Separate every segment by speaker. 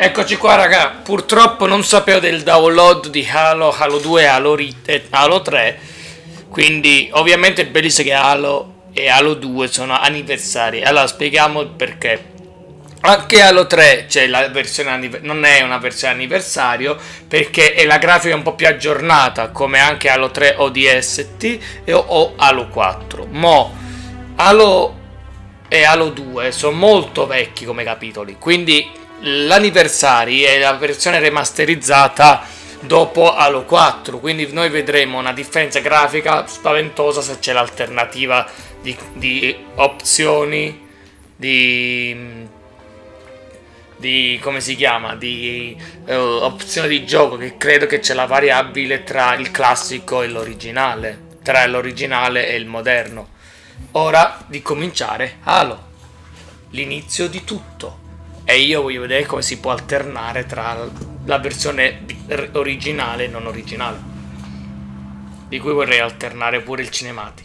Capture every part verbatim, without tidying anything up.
Speaker 1: Eccoci qua raga, purtroppo non sapevo del download di Halo, Halo due, Halo, e Halo tre, quindi ovviamente è bellissimo che Halo e Halo due sono anniversari. Allora spieghiamo il perché. Anche Halo tre c'è la versione, non è una versione anniversario perché è la grafica un po' più aggiornata, come anche Halo tre O D S T e o Halo quattro. Mo Halo e Halo due sono molto vecchi come capitoli, quindi l'anniversari è la versione remasterizzata dopo Halo quattro, quindi noi vedremo una differenza grafica spaventosa se c'è l'alternativa di, di opzioni di, di come si chiama di uh, opzioni di gioco, che credo che c'è la variabile tra il classico e l'originale, tra l'originale e il moderno. Ora di cominciare Halo, l'inizio di tutto. E io voglio vedere come si può alternare tra la versione originale e non originale, di cui vorrei alternare pure il cinematico.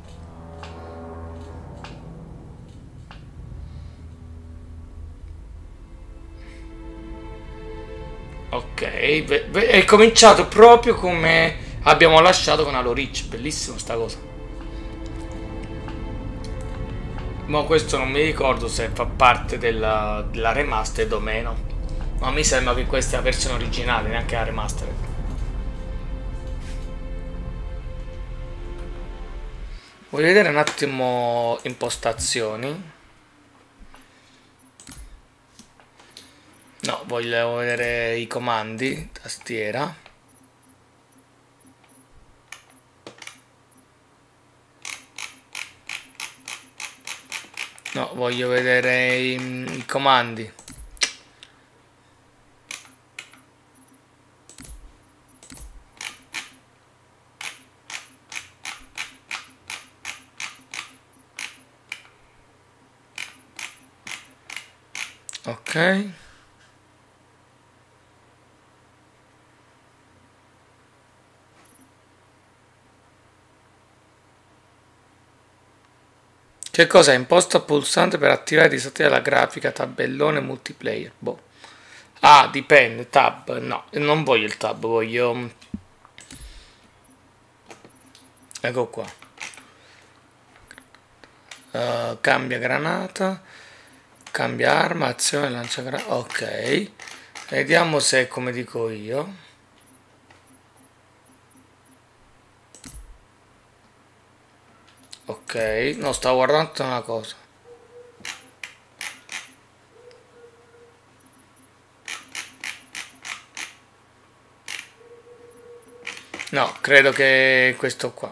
Speaker 1: Ok, è cominciato proprio come abbiamo lasciato con Halo Reach. Bellissimo sta cosa. Ma questo non mi ricordo se fa parte della, della remastered o meno. Ma mi sembra che questa è la versione originale, neanche la remastered. Voglio vedere un attimo impostazioni. No, voglio vedere i comandi, tastiera. No, voglio vedere i, i comandi. Ok. Che cosa? Imposta pulsante per attivare e disattivare la grafica, tabellone, multiplayer. Boh. Ah, dipende, tab. No, non voglio il tab, voglio... Ecco qua. Uh, cambia granata. Cambia arma, azione, lancia granata. Ok. Vediamo se è come dico io. Ok, no, stavo guardando una cosa. No, credo che questo qua.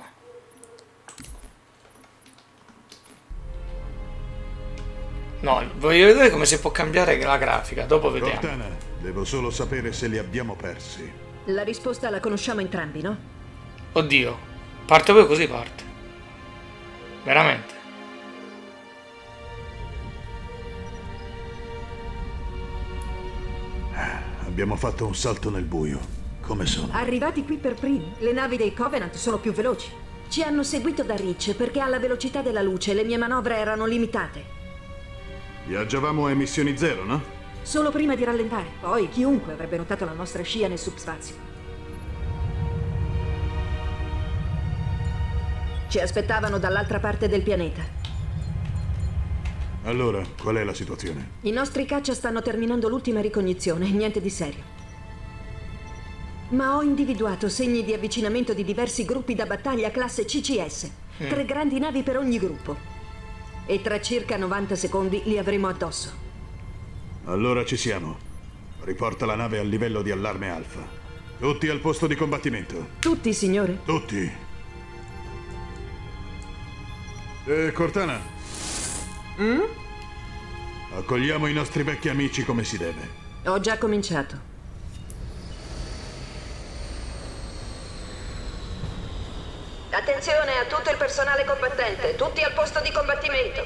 Speaker 1: No, voglio vedere come si può cambiare la grafica, dopo vediamo.
Speaker 2: Cortana, devo solo sapere se li abbiamo persi.
Speaker 3: La risposta la conosciamo entrambi, no?
Speaker 1: Oddio, parte poi così parte. Veramente.
Speaker 2: Abbiamo fatto un salto nel buio. Come sono?
Speaker 3: Arrivati qui per primi, le navi dei Covenant sono più veloci. Ci hanno seguito da Reach perché alla velocità della luce le mie manovre erano limitate.
Speaker 2: Viaggiavamo a emissioni zero, no?
Speaker 3: Solo prima di rallentare. Poi chiunque avrebbe notato la nostra scia nel subspazio. Ci aspettavano dall'altra parte del pianeta.
Speaker 2: Allora, qual è la situazione?
Speaker 3: I nostri caccia stanno terminando l'ultima ricognizione, niente di serio. Ma ho individuato segni di avvicinamento di diversi gruppi da battaglia classe C C S. Mm. Tre grandi navi per ogni gruppo. E tra circa novanta secondi li avremo addosso.
Speaker 2: Allora ci siamo. Riporta la nave al livello di allarme alfa. Tutti al posto di combattimento.
Speaker 3: Tutti, signore?
Speaker 2: Tutti. Eh, Cortana.
Speaker 3: Mm?
Speaker 2: Accogliamo i nostri vecchi amici come si deve.
Speaker 3: Ho già cominciato. Attenzione a tutto il personale combattente, tutti al posto di combattimento.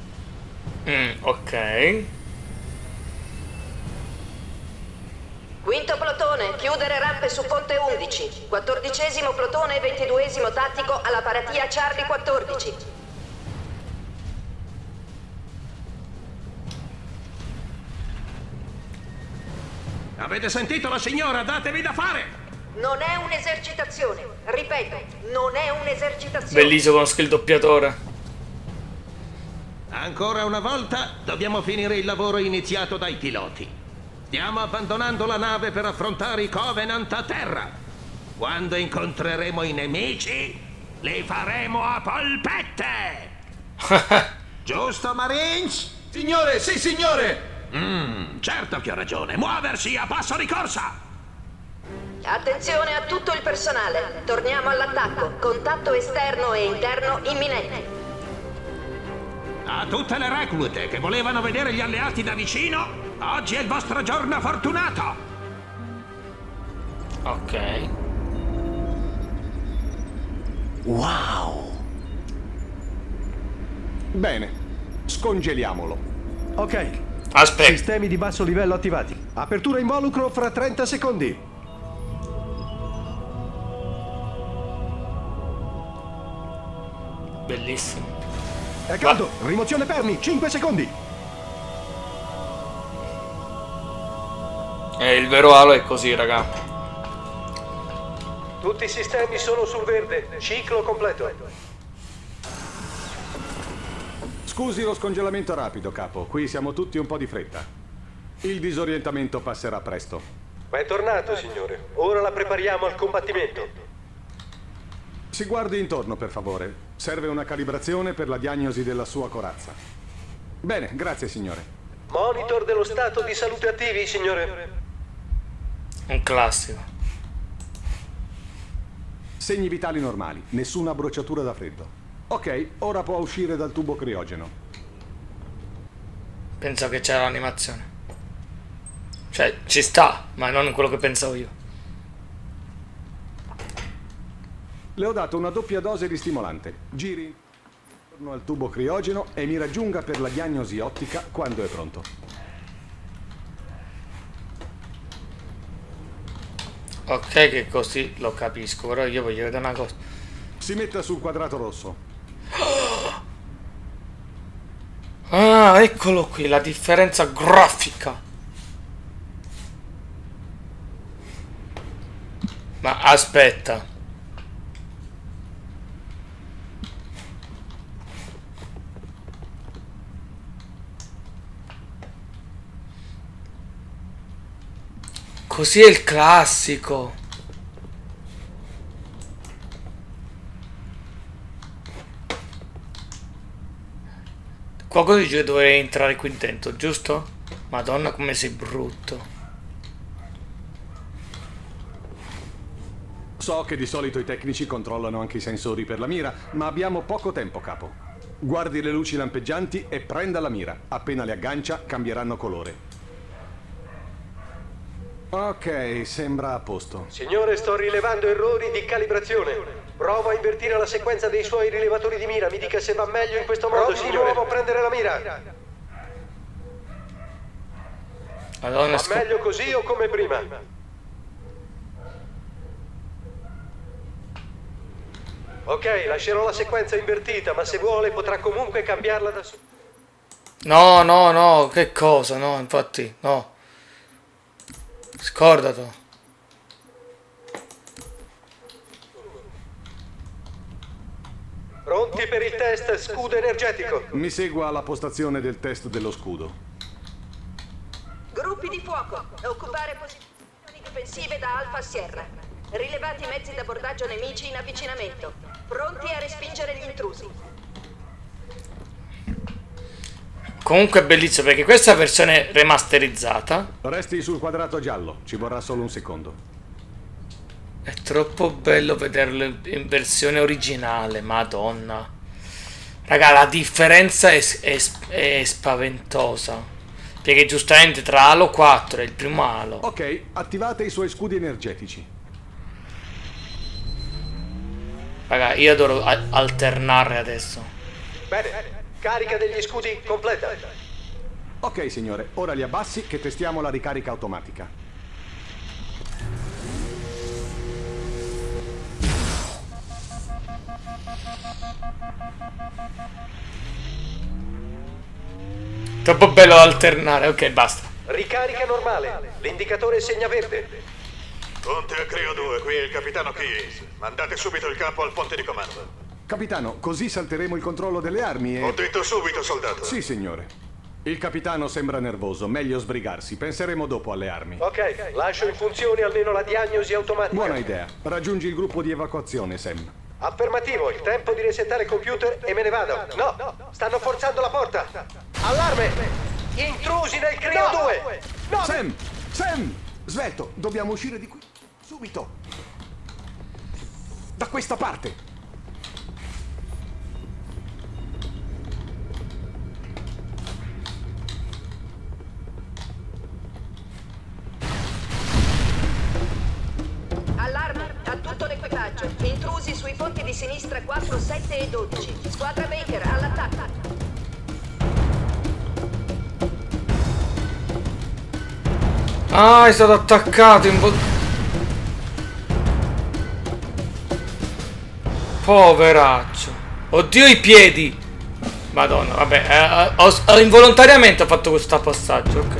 Speaker 1: Mm, ok.
Speaker 3: Qui Quinto plotone, chiudere rampe su Ponte undici. Quattordicesimo plotone e ventiduesimo tattico alla paratia Charlie quattordici.
Speaker 4: Avete sentito la signora? Datevi da fare!
Speaker 3: Non è un'esercitazione. Ripeto, non è un'esercitazione.
Speaker 1: Bellissimo con il doppiatore.
Speaker 4: Ancora una volta dobbiamo finire il lavoro iniziato dai piloti. Stiamo abbandonando la nave per affrontare i Covenant a terra. Quando incontreremo i nemici, li faremo a polpette! Giusto, Marines?
Speaker 5: Signore, sì, signore!
Speaker 4: Mmm, certo che ho ragione. Muoversi a passo di corsa!
Speaker 3: Attenzione a tutto il personale. Torniamo all'attacco. Contatto esterno e interno imminente.
Speaker 4: A tutte le reclute che volevano vedere gli alleati da vicino, oggi è il vostro giorno fortunato!
Speaker 1: Ok.
Speaker 6: Wow! Bene, scongeliamolo. Ok.
Speaker 1: Aspetta.
Speaker 7: Sistemi di basso livello attivati. Apertura involucro fra trenta secondi.
Speaker 1: Bellissimo.
Speaker 7: È caldo. Va. Rimozione perni. cinque secondi.
Speaker 1: E il vero halo è così, raga.
Speaker 8: Tutti i sistemi sono sul verde. Ciclo completo.
Speaker 6: Scusi lo scongelamento rapido, capo. Qui siamo tutti un po' di fretta. Il disorientamento passerà presto.
Speaker 8: Bentornato, signore. Ora la prepariamo al combattimento.
Speaker 6: Si guardi intorno, per favore. Serve una calibrazione per la diagnosi della sua corazza. Bene, grazie, signore.
Speaker 8: Monitor dello stato di salute attivi, signore.
Speaker 1: Un classico.
Speaker 6: Segni vitali normali, nessuna bruciatura da freddo. Ok, ora può uscire dal tubo criogeno.
Speaker 1: Penso che c'era l'animazione. Cioè, ci sta, ma non quello che pensavo io.
Speaker 6: Le ho dato una doppia dose di stimolante. Giri intorno al tubo criogeno e mi raggiunga per la diagnosi ottica quando è pronto.
Speaker 1: Ok, che così lo capisco, però io voglio vedere una cosa.
Speaker 6: Si metta sul quadrato rosso.
Speaker 1: Ah, eccolo qui, la differenza grafica. Ma aspetta. Così è il classico. Qualcosa dice che dovrei entrare qui dentro, giusto? Madonna come sei brutto.
Speaker 6: So che di solito i tecnici controllano anche i sensori per la mira, ma abbiamo poco tempo, capo. Guardi le luci lampeggianti e prenda la mira. Appena le aggancia, cambieranno colore. Ok, sembra a posto.
Speaker 8: Signore, sto rilevando errori di calibrazione. Provo a invertire la sequenza dei suoi rilevatori di mira. Mi dica se va meglio in questo modo, Provo signore. Provo a prendere la mira.
Speaker 1: Madonna,
Speaker 8: va meglio così o come prima? Ok, lascerò la sequenza invertita, ma se vuole potrà comunque cambiarla da su.
Speaker 1: No, no, no, che cosa? No, infatti, no. Scordato.
Speaker 8: Pronti per il test scudo energetico.
Speaker 6: Mi segua alla postazione del test dello scudo.
Speaker 3: Gruppi di fuoco. Occupare posizioni difensive da Alfa Sierra. Rilevati mezzi d'abbordaggio nemici in avvicinamento. Pronti a respingere gli intrusi.
Speaker 1: Comunque è bellissimo perché questa versione remasterizzata.
Speaker 6: Resti sul quadrato giallo, ci vorrà solo un secondo.
Speaker 1: È troppo bello vederlo in versione originale, madonna. Raga, la differenza è, è, è spaventosa. Perché giustamente tra Halo quattro e il primo Halo.
Speaker 6: Ok, attivate i suoi scudi energetici.
Speaker 1: Raga, io adoro alternare adesso.
Speaker 8: Bene. Carica degli scudi completa.
Speaker 6: Ok, signore, ora li abbassi che testiamo la ricarica automatica.
Speaker 1: Troppo bello alternare, ok, basta.
Speaker 8: Ricarica normale. L'indicatore segna verde.
Speaker 2: Ponte a Crio due, qui è il capitano Keyes. Mandate subito il capo al ponte di comando.
Speaker 6: Capitano, così salteremo il controllo delle armi e...
Speaker 2: Ho detto subito, soldato.
Speaker 6: Sì, signore. Il capitano sembra nervoso, meglio sbrigarsi. Penseremo dopo alle armi.
Speaker 8: Ok, lascio in funzione almeno la diagnosi automatica.
Speaker 6: Buona idea. Raggiungi il gruppo di evacuazione, Sam.
Speaker 8: Affermativo, il tempo di resettare il computer e me ne vado. No, stanno forzando la porta. Allarme! Intrusi nel Crio due!
Speaker 6: No. Sam! Sam! Svelto, dobbiamo uscire di qui. Subito! Da questa parte!
Speaker 3: Allarme a tutto l'equipaggio. Intrusi sui ponti di sinistra quattro, sette e dodici. Squadra Baker, all'attacco.
Speaker 1: Ah, è stato attaccato in... Poveraccio. Oddio i piedi. Madonna, vabbè, eh, ho, ho, involontariamente ho fatto questo passaggio, ok.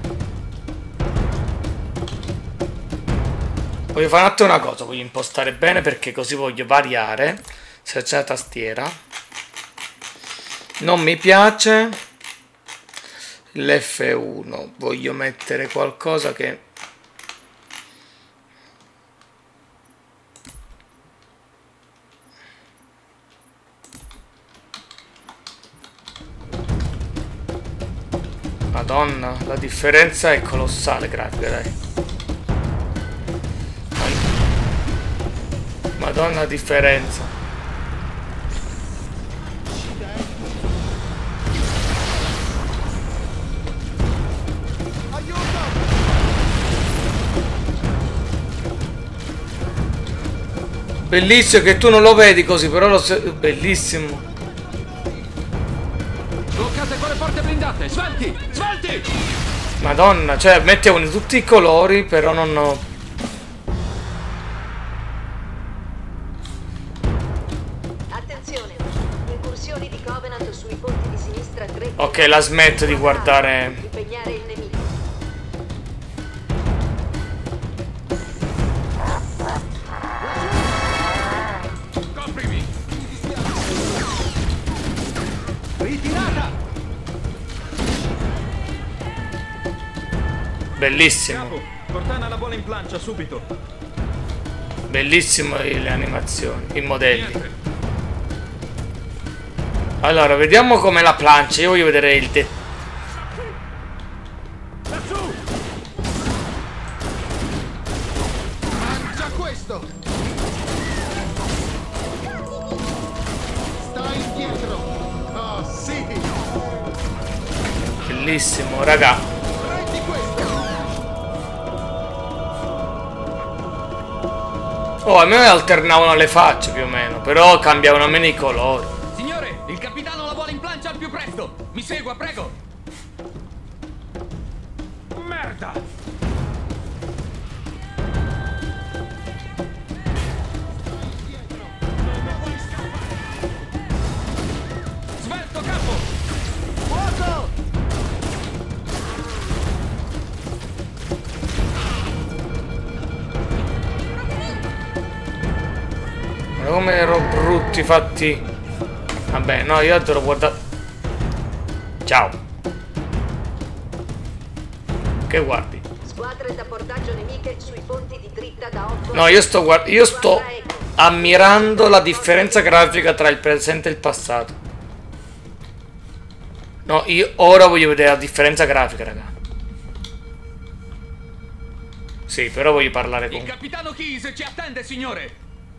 Speaker 1: Voglio fare un attimo una cosa, voglio impostare bene perché così voglio variare. Selezionare la tastiera. Non mi piace l'F uno, voglio mettere qualcosa che... Madonna, la differenza è colossale, grafica, dai. Madonna, la differenza. Bellissimo che tu non lo vedi così, però lo se... bellissimo.
Speaker 5: Bloccate con le porte blindate, svelti, svelti!
Speaker 1: Madonna, cioè mettevano tutti i colori, però non ho...
Speaker 3: Attenzione, incursioni di Covenant sui ponti di sinistra tre.
Speaker 1: Ok, la smetto di guardare.
Speaker 3: Impegnare il nemico.
Speaker 5: Coprimi!
Speaker 6: Ritirata!
Speaker 1: Bellissimo.
Speaker 5: Capo, Cortana la bola in plancia, subito.
Speaker 1: Bellissimo le animazioni, i modelli. Allora, vediamo com'è la plancia. Io voglio vedere il dettaglio.
Speaker 5: Mangia questo! Stai indietro! Oh, sì!
Speaker 1: Bellissimo, raga.
Speaker 5: Prendi questo!
Speaker 1: Oh, a me alternavano le facce più o meno, però cambiavano meno i colori.
Speaker 5: Signore, il capitano la vuole in plancia al più presto! Mi segua, prego! Merda! Svelto, capo! Fuoco!
Speaker 1: Ma come ero brutti fatti. Vabbè, no, io te lo guardo. Ciao. Che guardi?
Speaker 3: Squadre da portaggio nemiche sui ponti di dritta da otto.
Speaker 1: No, io sto guard- io sto ammirando la differenza grafica tra il presente e il passato. No, io ora voglio vedere la differenza grafica, raga. Sì, però voglio parlare con...
Speaker 5: Il capitano Keyes ci attende, signore!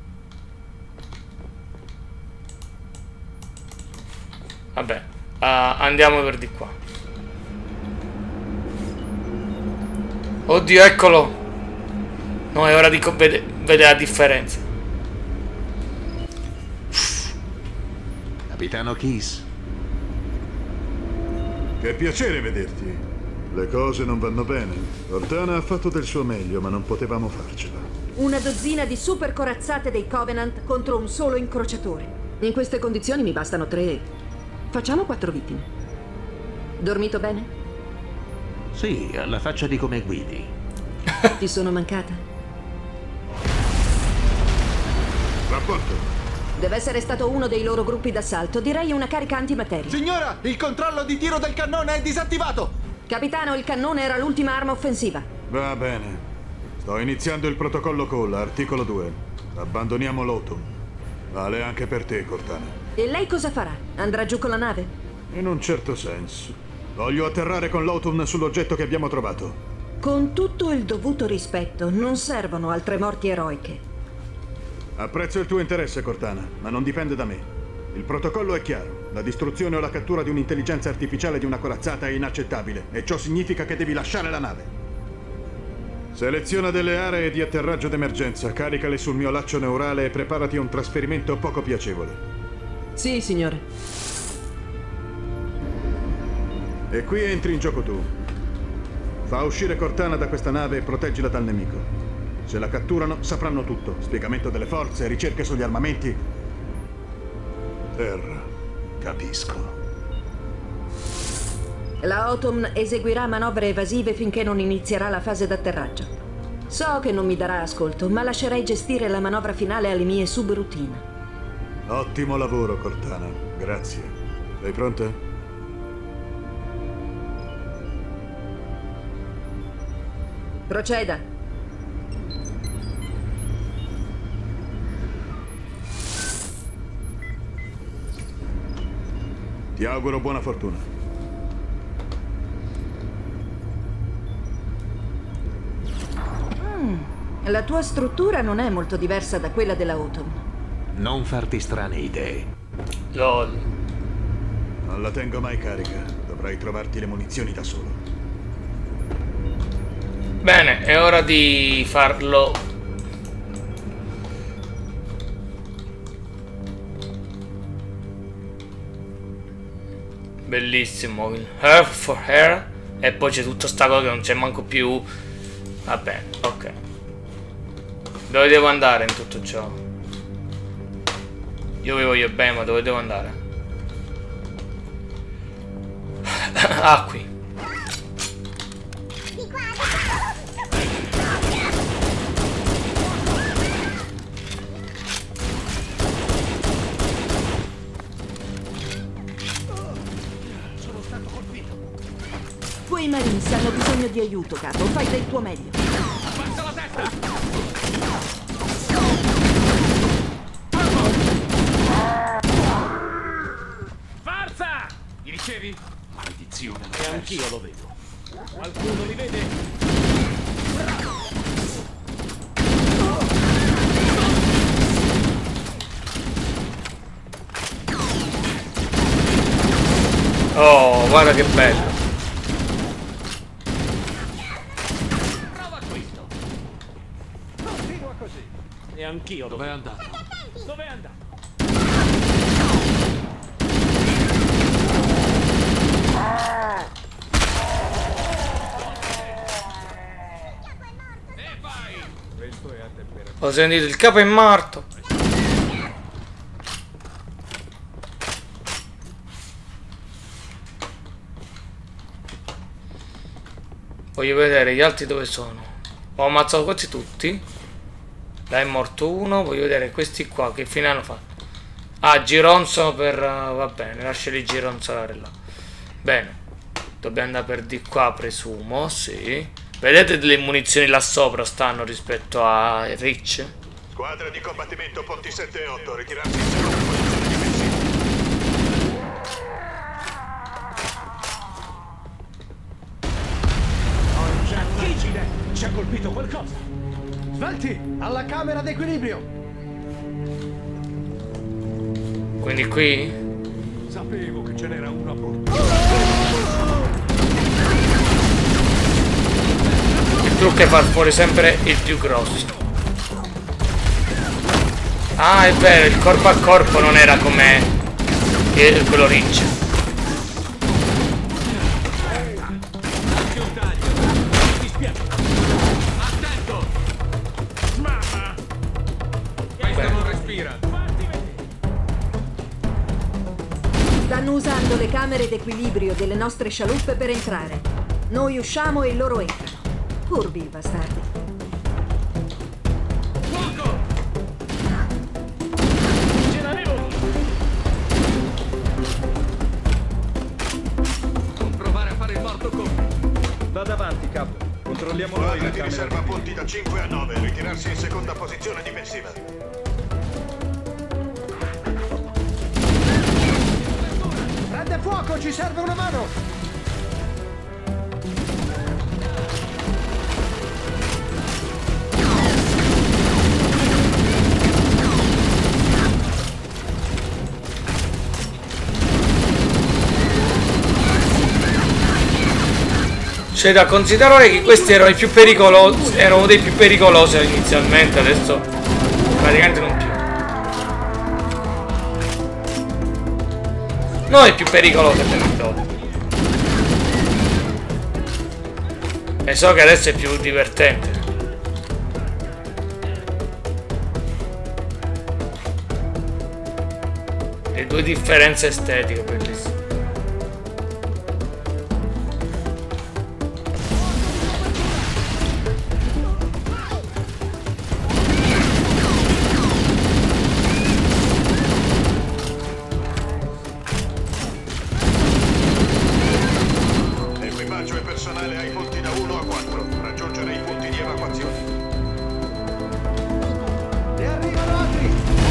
Speaker 1: Vabbè, uh, andiamo per di qua. Oddio, eccolo. No, è ora di vedere vede la differenza.
Speaker 4: Capitano Keyes.
Speaker 2: Che piacere vederti. Le cose non vanno bene. Cortana ha fatto del suo meglio, ma non potevamo farcela.
Speaker 3: Una dozzina di super corazzate dei Covenant contro un solo incrociatore. In queste condizioni mi bastano tre. Facciamo quattro vittime. Dormito bene?
Speaker 4: Sì, alla faccia di come guidi.
Speaker 3: Ti sono mancata?
Speaker 2: Rapporto.
Speaker 3: Deve essere stato uno dei loro gruppi d'assalto. Direi una carica antimateria.
Speaker 9: Signora, il controllo di tiro del cannone è disattivato!
Speaker 3: Capitano, il cannone era l'ultima arma offensiva.
Speaker 2: Va bene. Sto iniziando il protocollo Call, articolo due. Abbandoniamo l'Autumn. Vale anche per te, Cortana.
Speaker 3: E lei cosa farà? Andrà giù con la nave?
Speaker 2: In un certo senso. Voglio atterrare con l'Autumn sull'oggetto che abbiamo trovato.
Speaker 3: Con tutto il dovuto rispetto, non servono altre morti eroiche.
Speaker 2: Apprezzo il tuo interesse, Cortana, ma non dipende da me. Il protocollo è chiaro. La distruzione o la cattura di un'intelligenza artificiale di una corazzata è inaccettabile, e ciò significa che devi lasciare la nave. Seleziona delle aree di atterraggio d'emergenza, caricale sul mio laccio neurale e preparati a un trasferimento poco piacevole.
Speaker 3: Sì, signore.
Speaker 2: E qui entri in gioco tu. Fa uscire Cortana da questa nave e proteggila dal nemico. Se la catturano, sapranno tutto. Spiegamento delle forze, ricerche sugli armamenti. Terra. Capisco.
Speaker 3: La Autumn eseguirà manovre evasive finché non inizierà la fase d'atterraggio. So che non mi darà ascolto, ma lascerei gestire la manovra finale alle mie subroutine.
Speaker 2: Ottimo lavoro, Cortana. Grazie. Sei pronta?
Speaker 3: Proceda.
Speaker 2: Ti auguro buona fortuna.
Speaker 3: La tua struttura non è molto diversa da quella della Autumn.
Speaker 4: Non farti strane idee.
Speaker 1: Lol.
Speaker 2: Non la tengo mai carica. Dovrai trovarti le munizioni da solo.
Speaker 1: Bene, è ora di farlo. Bellissimo. Hair for hair. E poi c'è tutta sta cosa che non c'è manco più. Va bene, ok. Dove devo andare in tutto ciò? Io vi voglio bene, ma dove devo andare? Ah, qui.
Speaker 3: Quei Marines hanno bisogno di aiuto, capo. Fai del tuo meglio.
Speaker 5: Basta la testa! Forza! Mi ricevi?
Speaker 9: Maledizione.
Speaker 5: E anch'io lo vedo. Qualcuno li vede?
Speaker 1: Oh, guarda che bello.
Speaker 5: Prova questo. Continua così. E anch'io lo
Speaker 9: Dov'è
Speaker 5: vedo.
Speaker 9: andato?
Speaker 5: Dov'è andato? E vai! Questo è a temperatura.
Speaker 1: Ho sentito il capo è morto. Voglio vedere gli altri dove sono. Ho ammazzato questi tutti. Là è morto uno. Voglio vedere questi qua che fine hanno fatto. Ah, gironzolo per... Uh, va bene, lasciali gironzolare là. Bene. Dobbiamo andare per di qua, presumo. Sì. Vedete delle munizioni là sopra stanno rispetto a Rich?
Speaker 2: Squadra di combattimento Ponti sette e otto, ritirarsi in zona di posizione difensiva.
Speaker 5: Vigile! Ci ha colpito qualcosa!
Speaker 9: Svelti, alla camera d'equilibrio!
Speaker 1: Quindi qui?
Speaker 9: Sapevo che ce n'era una portata.
Speaker 1: Il trucco è far fuori sempre il più grosso. Ah, è vero, il corpo a corpo non era come quello Rich.
Speaker 5: Anche un taglio! Mi dispiace! Attento! Mamma! Questo non respira! Fatti vedere!
Speaker 3: Stanno usando le camere d'equilibrio delle nostre scialuppe per entrare. Noi usciamo e loro entrano. Furbi, bastardi.
Speaker 5: Fuoco! Ce l'avevo! Non provare a fare il morto con...
Speaker 7: Vada avanti, capo. Controlliamo noi
Speaker 2: Squadra
Speaker 7: la
Speaker 2: di
Speaker 7: camera.
Speaker 2: riserva punti da cinque a nove. Ritirarsi in seconda posizione difensiva.
Speaker 9: Prende fuoco, ci serve una mano!
Speaker 1: C'è da considerare che questi erano i più pericolosi, erano dei più pericolosi inizialmente, adesso praticamente non più. No, è più pericoloso per il dopo. E so che adesso è più divertente. Le due differenze estetiche, bellissime.
Speaker 2: Equipaggio e personale ai punti da uno a quattro. Raggiungere i punti di evacuazione.
Speaker 9: Ne arrivano altri!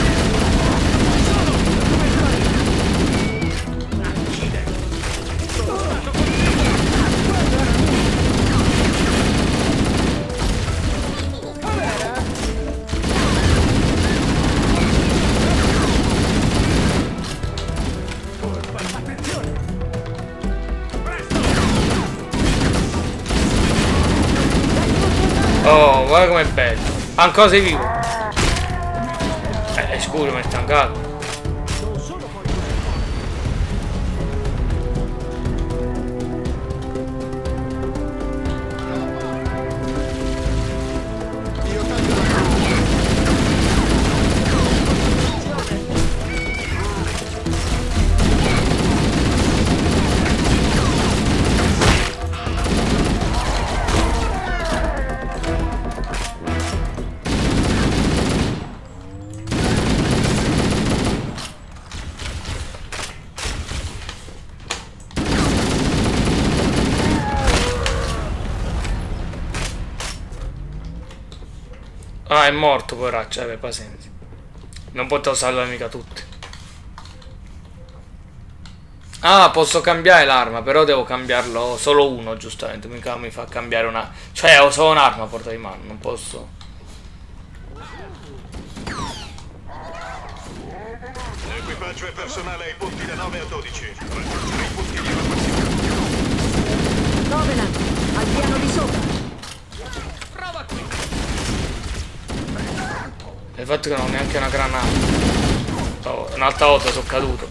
Speaker 1: Oh, guarda com'è bello. Ancora sei vivo. Eh, scusa, mi è stancato. Ah, è morto, poraccio, aveva pazienza. Non potevo salvare mica tutti. Ah, posso cambiare l'arma, però devo cambiarlo solo uno, giustamente. Mica mi fa cambiare una... Cioè, ho solo un'arma a portata di mano, non posso...
Speaker 2: Equipaggio e personale ai punti da nove a dodici. Raggiungere i punti di evacuazione.
Speaker 3: Covenant, al piano di sopra.
Speaker 5: Prova qui!
Speaker 1: Il fatto che non ho neanche una granata. Oh, un'altra volta sono caduto.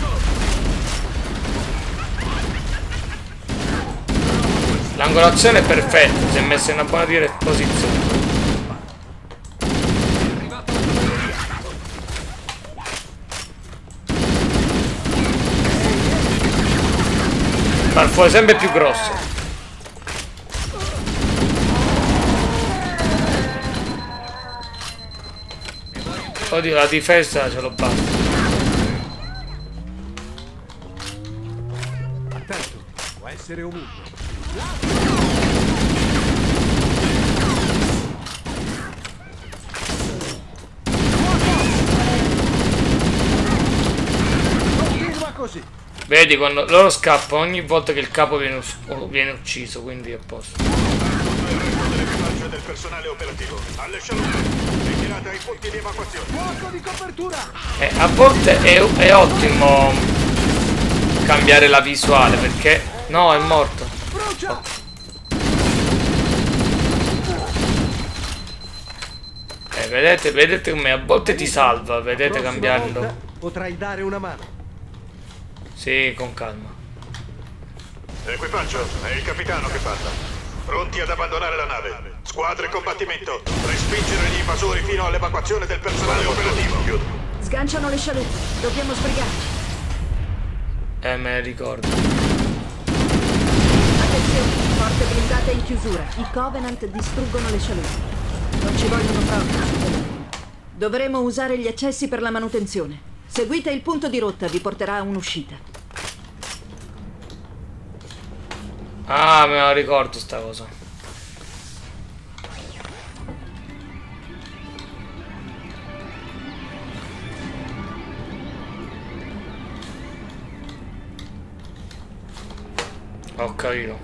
Speaker 1: L'angolazione è perfetta, si è messa in una buona dire- posizione. Far fuori sempre più grosso. Oddio, la difesa ce l'ho basta.
Speaker 9: Attento, può essere ovunque. Continua così.
Speaker 1: Vedi, quando loro scappano ogni volta che il capo viene, us- viene ucciso, quindi è a posto.
Speaker 2: Tutto il resto dell'equipaggio e del personale operativo. Alle scialuppe. Ritirate ai punti di evacuazione.
Speaker 9: Fuoco di copertura!
Speaker 1: Eh, a volte è, è ottimo cambiare la visuale perché... No, è morto.
Speaker 9: Brucia!
Speaker 1: Oh. Eh, vedete, vedete come a volte ti salva, vedete
Speaker 9: Prossima
Speaker 1: cambiando.
Speaker 9: volta potrai dare una mano.
Speaker 1: Sì, con calma.
Speaker 2: Equipaggio, è il capitano che parla. Pronti ad abbandonare la nave. Squadre combattimento. Respingere gli invasori fino all'evacuazione del personale operativo.
Speaker 3: Sganciano le scialuppe. Dobbiamo sbrigarci.
Speaker 1: Eh, me ne ricordo.
Speaker 3: Attenzione, porte blindate in chiusura. I Covenant distruggono le scialuppe. Non ci vogliono proprio. Dovremo usare gli accessi per la manutenzione. Seguite il punto di rotta, vi porterà a un'uscita.
Speaker 1: Ah, me la ricordo sta cosa. Ho capito.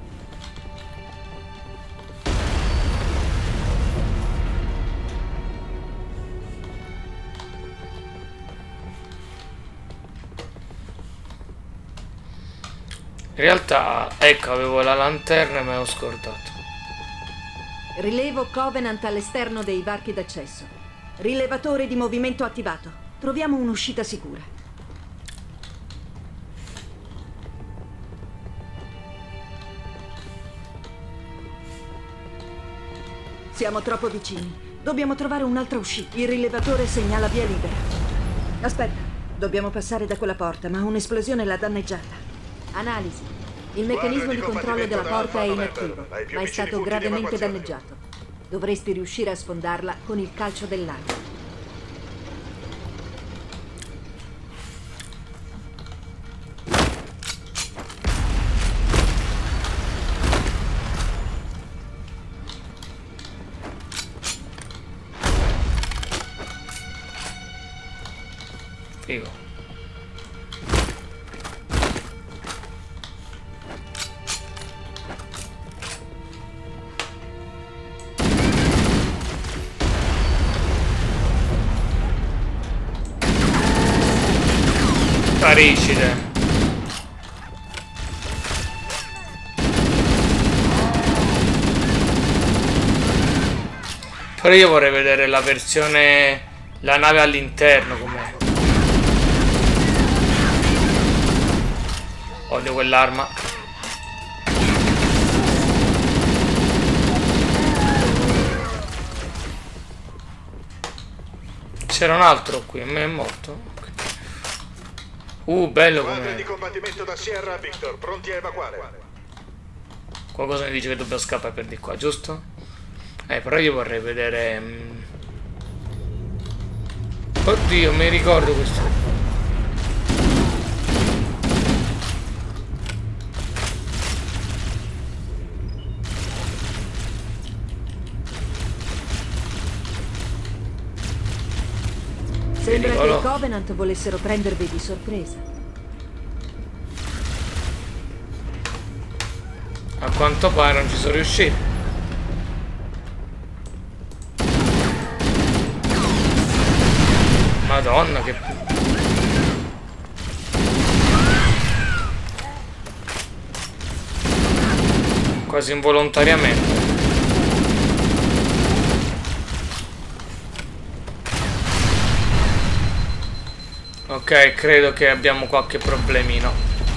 Speaker 1: In realtà, ecco, avevo la lanterna e me l'ho scordato.
Speaker 3: Rilevo Covenant all'esterno dei varchi d'accesso. Rilevatore di movimento attivato. Troviamo un'uscita sicura. Siamo troppo vicini. Dobbiamo trovare un'altra uscita. Il rilevatore segnala via libera. Aspetta, dobbiamo passare da quella porta, ma un'esplosione l'ha danneggiata. Analisi. Il meccanismo di controllo della porta è inattivo, ma è stato gravemente danneggiato. Dovresti riuscire a sfondarla con il calcio dell'arma.
Speaker 1: Figo. Paricide. Però io vorrei vedere la versione, la nave all'interno com'è. Odio quell'arma. C'era un altro qui, a me è morto. Uh, bello
Speaker 2: Squadre
Speaker 1: com'è.
Speaker 2: di combattimento da Sierra a Victor, pronti a evacuare.
Speaker 1: Qualcosa mi dice che dobbiamo scappare per di qua, giusto? Eh, però io vorrei vedere... mm. Oddio, mi ricordo questo.
Speaker 3: Sembra che
Speaker 1: Pericolo.
Speaker 3: i Covenant volessero prendervi di sorpresa.
Speaker 1: A quanto pare non ci sono riusciti. Madonna che... Quasi involontariamente. Ok, credo che abbiamo qualche problemino.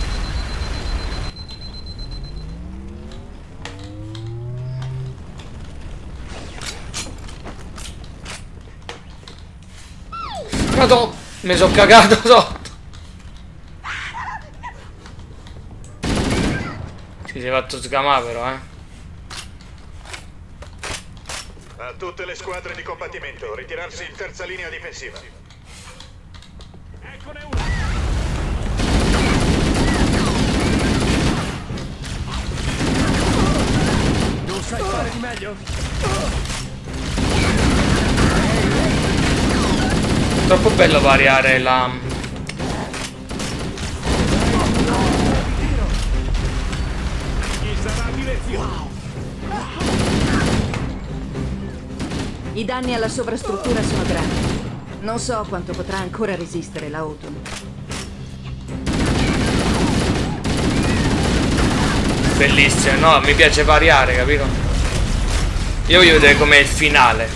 Speaker 1: Madonna, mi sono cagato sotto. Ci sei fatto sgamare però, eh.
Speaker 2: A tutte le squadre di combattimento, ritirarsi in terza linea difensiva.
Speaker 5: Eccone una! Non sai fare di meglio?
Speaker 1: Troppo bello variare la...
Speaker 5: Chi sarà a direzione?
Speaker 3: I danni alla sovrastruttura sono grandi. Non so quanto potrà ancora resistere la Autumn.
Speaker 1: Bellissimo, no? Mi piace variare, capito? Io voglio vedere com'è il finale.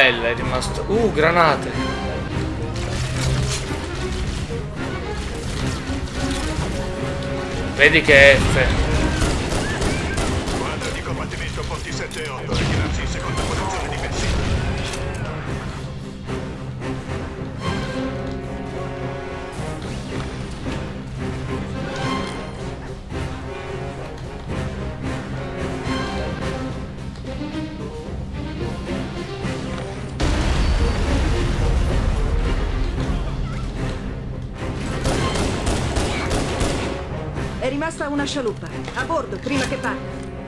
Speaker 1: bella, è rimasto... Uh, granate! Vedi che F.
Speaker 2: Quadro di combattimento posti sette e otto, ritirarsi in seconda posizione difensiva.
Speaker 3: È rimasta una scialuppa. A bordo, prima che parta.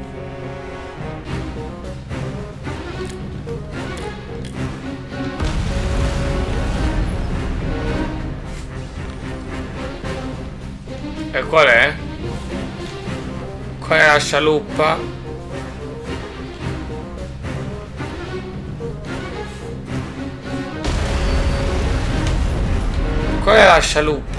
Speaker 1: E qual è? Qual è la scialuppa? Qual è la scialuppa?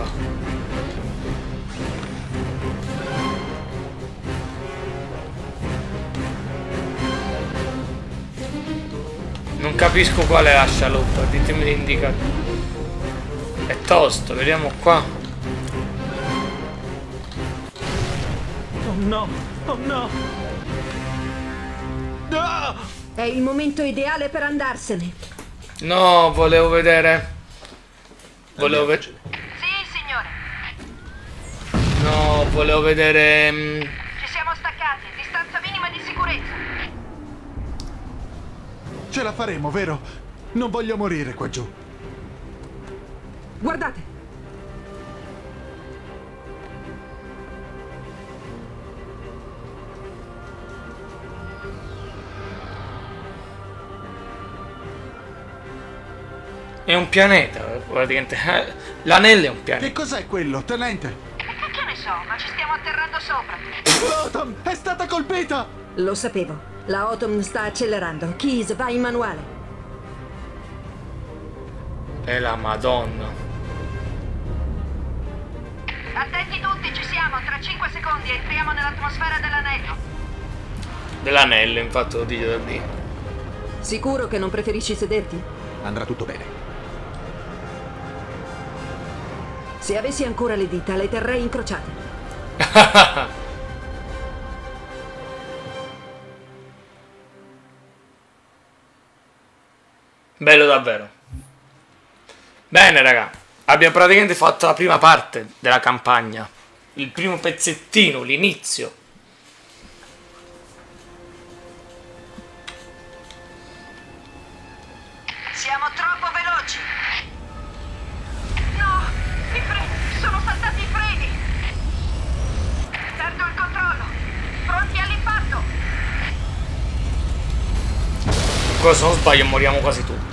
Speaker 1: Non capisco qual è la scialuppa, ditemi l'indicato. È tosto, vediamo qua.
Speaker 9: Oh no, oh no. Ah!
Speaker 3: È il momento ideale per andarsene.
Speaker 1: No, volevo vedere. Volevo vedere.
Speaker 3: Sì, signore.
Speaker 1: No, volevo vedere. mm,
Speaker 3: Ci siamo staccati. Distanza minima di sicurezza.
Speaker 2: Ce la faremo, vero? Non voglio morire qua giù.
Speaker 3: Guardate.
Speaker 1: È un pianeta, praticamente. Eh, L'anello è un pianeta.
Speaker 2: Che cos'è quello, tenente?
Speaker 3: Che ne so, ma ci stiamo atterrando sopra.
Speaker 2: Autumn è stata colpita!
Speaker 3: Lo sapevo. La Autumn sta accelerando. Keys, va in manuale.
Speaker 1: È la Madonna.
Speaker 3: Attenti tutti, ci siamo. Tra cinque secondi entriamo nell'atmosfera dell'anello.
Speaker 1: Dell'anello, infatti lo dico da dire.
Speaker 3: Sicuro che non preferisci sederti?
Speaker 2: Andrà tutto bene.
Speaker 3: Se avessi ancora le dita, le terrei incrociate.
Speaker 1: Bello davvero. Bene raga, abbiamo praticamente fatto la prima parte della campagna. Il primo pezzettino, l'inizio.
Speaker 3: Siamo troppo veloci. No, i freni, sono saltati i freni. Perdo il controllo. Pronti all'impatto.
Speaker 1: Qua se non sbaglio moriamo quasi tutti.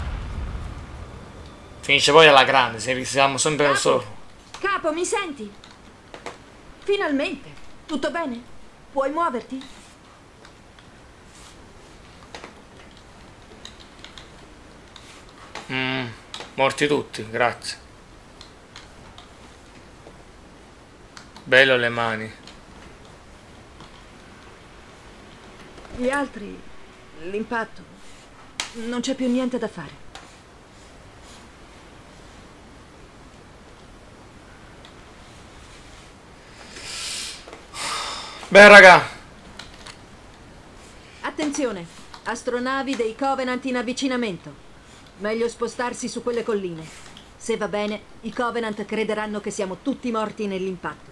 Speaker 1: Finisce poi alla grande, se siamo sempre
Speaker 3: Capo.
Speaker 1: solo.
Speaker 3: Capo, mi senti? Finalmente. Tutto bene? Puoi muoverti?
Speaker 1: Mm, morti tutti, grazie. Bello le mani.
Speaker 3: Gli altri, l'impatto, non c'è più niente da fare.
Speaker 1: Beh raga.
Speaker 3: Attenzione, astronavi dei Covenant in avvicinamento. Meglio spostarsi su quelle colline. Se va bene, i Covenant crederanno che siamo tutti morti nell'impatto.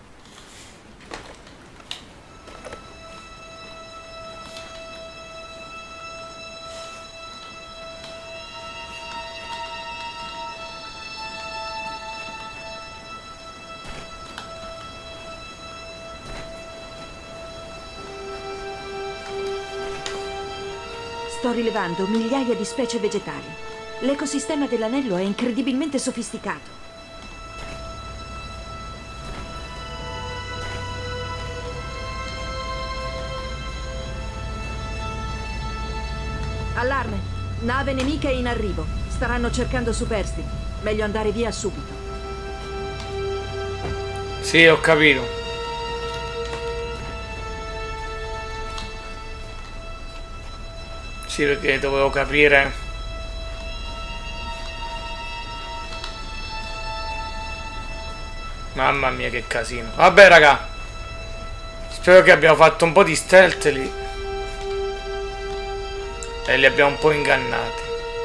Speaker 3: Sto rilevando migliaia di specie vegetali. L'ecosistema dell'anello è incredibilmente sofisticato. Allarme! Nave nemica in arrivo. Staranno cercando superstiti. Meglio andare via subito.
Speaker 1: Sì, ho capito. Sì, perché dovevo capire Mamma mia che casino. Vabbè raga, spero che abbiamo fatto un po' di stealth lì e li abbiamo un po' ingannati.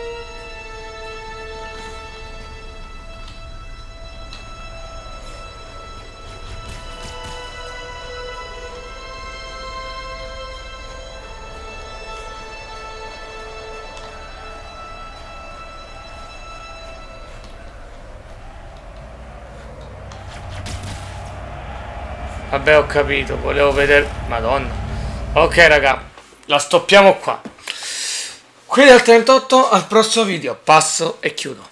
Speaker 1: Vabbè, ho capito, volevo vedere... Madonna. Ok raga, la stoppiamo qua. Qui dal trentotto al prossimo video. Passo e chiudo.